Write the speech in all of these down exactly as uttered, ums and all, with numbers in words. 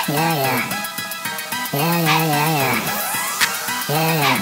Yeah, yeah. Yeah, yeah, yeah, yeah. Yeah, yeah.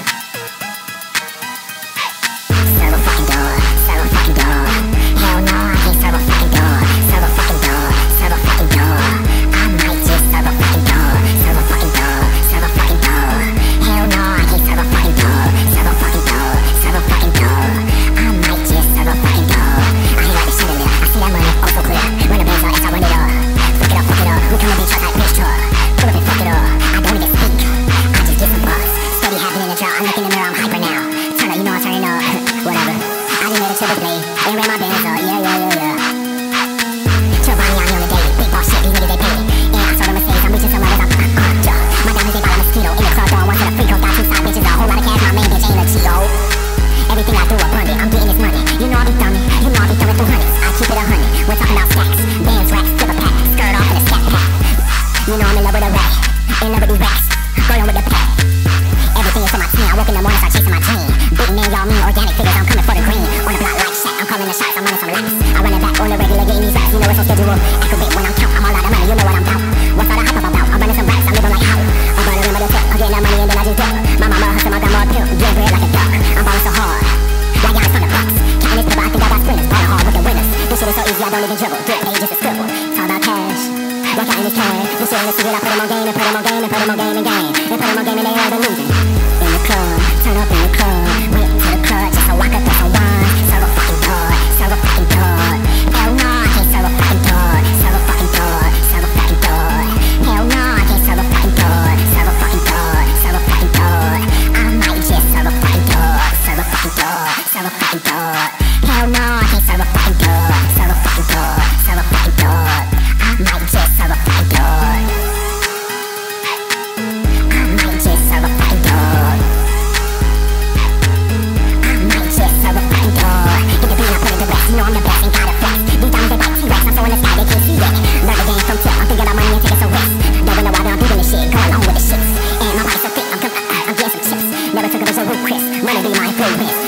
Serve a fucking dog. Serve a fucking dog. Hell no, I can't serve a fucking dog. Serve a fucking dog. Serve a fucking dog. I might just serve a fucking dog. Serve a fucking dog. Serve a fucking dog. Hell no, I can't serve a fucking dog. Serve a fucking dog. Serve a fucking dog. I might just serve a fucking dog. I hear like the shit in there. I see that money, oh so clear. Run the bands up, I run it up. Fuck it up, fuck it up. We come to be truck like bitch truck. Pull up and fuck it up. I don't even speak. I just get some bucks. Steady happening in the drought. I look in the mirror, I'm hyper now. Turn up, you know I'm turning up. Whatever. I just made a triple play. And ran my bands up. Yeah, yeah, yeah, yeah. Chill Bonnie on me on the daily. Big boss shit, these niggas they pay me. And I saw the Mercedes, I'm reaching some others. I'm uh, uh, duh. My diamonds they bought a mosquito. In the club throwing one to the free coat. Got two side bitches, a whole lot of cash. My main bitch ain't a Cheeto. Everything I do abundant, I'm getting this money. You know I be thumbing, you know I be thumbing through hundreds. I keep it a hundred, we're talking about stacks. Bands, racks, give a pack, skirt off in a scat pack. You know I'm in love with a rat, in love with these racks, going with the pack. Everything is for my team, I woke in the morning, start chasing my dream. Big man, y'all mean organic figures, I'm coming for the green. On the block like Shaq, I'm calling the shots, I'm running some laps. I run it back on the regular, getting these racks. You know it's on schedule, activate when I'm count. I'm all out of money, you know what I'm about. What's all the hype about? I'm running some racks, I'm living like how? I'm running in with the tip, I'm getting that money and then I just dip. My mama hustle, my grandma pimp, getting bread like a duck. I'm balling so hard. Like guys from the box. Counting this paper, I think I got sprinters. Balling hard with the winners. This shit is so easy, I don't even dribble. Get paid just a scribble. It's all about cash. Like counting this cash. This shit in the secret, I put them on game and put them on game and put them on game and game. And put them on game and they all the losing. In the club, turn up in the club. Whip to the club just so I can throw some wine. Serve a fucking dog. Serve a fucking dog. Hell no, I can't serve a fucking dog. Serve a fucking dog. Serve a fucking dog. Hell no, I can't serve a fucking dog. Serve a fucking dog. Serve a fucking dog. I might just serve a fucking dog. Serve a fucking dog. Serve a fucking dog. Hell no, I can't serve a fucking dog. Serve a fucking dog. Serve a fucking dog. I might just serve a fucking dog. I might just serve a fucking dog. I might just serve a fucking dog. Get the beat, I put it to rest. You know I'm the best, ain't got a flex. These diamonds they bite T-Rex, I'm so in the sky they can't see it. Learn the game from tip, I'm thinking about money and taking some risks. Don't know why I'm doing this shit, go along with the shits. And my body's so thick, I'm, I'm, I'm getting some chips. Never took a vision, Chris. Money be my influence.